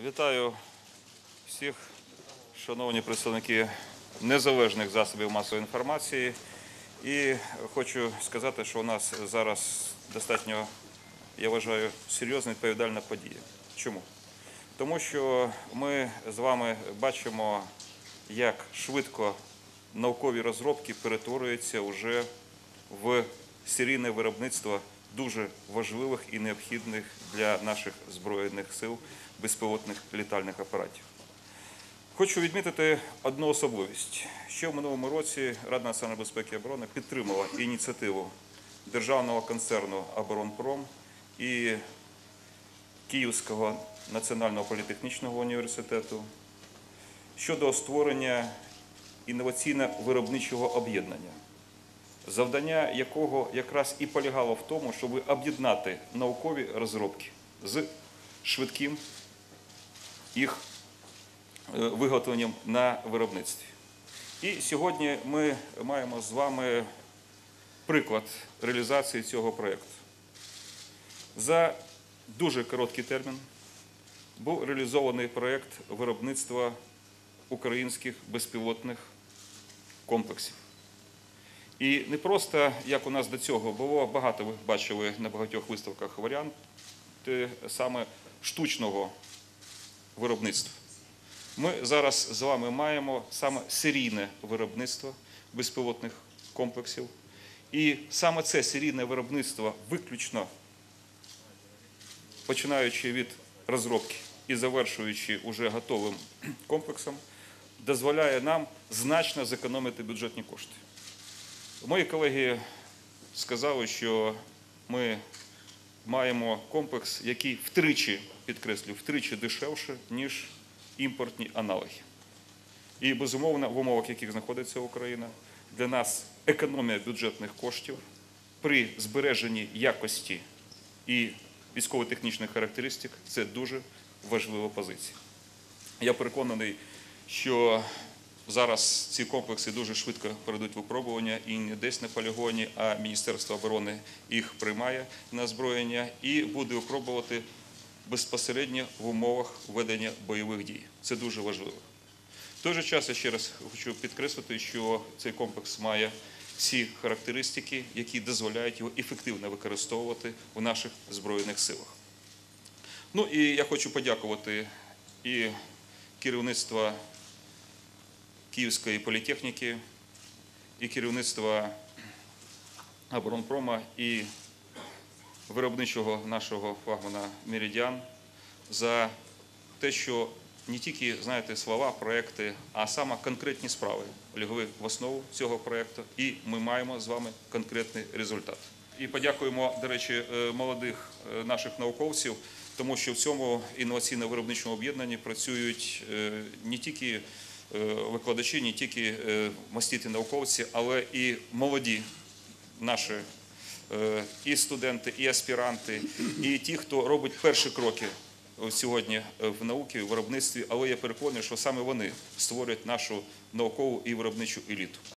Вітаю всіх, шановні представники незалежних засобів масової інформації. І хочу сказати, що у нас зараз достатньо, я вважаю, серйозна відповідальна подія. Чому? Тому що ми з вами бачимо, як швидко наукові розробки перетворюються вже в серійне виробництво дуже важливих і необхідних для наших Збройних сил безпілотних літальних апаратів. Хочу відмітити одну особливість. Ще в минулому році Рада національної безпеки і оборони підтримала ініціативу державного концерну «Оборонпром» і Київського національного політехнічного університету щодо створення інноваційно-виробничого об'єднання, завдання якого якраз і полягало в тому, щоб об'єднати наукові розробки з швидким їх виготовленням на виробництві. І сьогодні ми маємо з вами приклад реалізації цього проєкту. За дуже короткий термін був реалізований проєкт виробництва українських безпілотних комплексів. І не просто, як у нас до цього було, багато ви бачили на багатьох виставках варіанти саме штучного виробництва. Ми зараз з вами маємо саме серійне виробництво безпілотних комплексів. І саме це серійне виробництво, виключно починаючи від розробки і завершуючи уже готовим комплексом, дозволяє нам значно зекономити бюджетні кошти. Мої колеги сказали, що ми маємо комплекс, який втричі, підкреслюю, втричі дешевше, ніж імпортні аналоги. І, безумовно, в умовах, в яких знаходиться Україна, для нас економія бюджетних коштів при збереженні якості і військово-технічних характеристик – це дуже важлива позиція. Я переконаний, що зараз ці комплекси дуже швидко перейдуть випробування і не десь на полігоні, а Міністерство оборони їх приймає на озброєння і буде випробувати безпосередньо в умовах ведення бойових дій. Це дуже важливо. В той же час я ще раз хочу підкреслити, що цей комплекс має всі характеристики, які дозволяють його ефективно використовувати в наших Збройних силах. Ну і я хочу подякувати і керівництво Київської політехніки, і керівництво «Оборонпрома», і виробничого нашого флагмана «Меридіан» за те, що не тільки, знаєте, слова, проекти, а саме конкретні справи лягли в основу цього проекту, і ми маємо з вами конкретний результат. І подякуємо, до речі, молодих наших науковців, тому що в цьому інноваційно-виробничому об'єднанні працюють не тільки викладачі, не тільки маститі науковці, але і молоді наші і студенти, і аспіранти, і ті, хто робить перші кроки сьогодні в науці, в виробництві, але я переконаний, що саме вони створюють нашу наукову і виробничу еліту.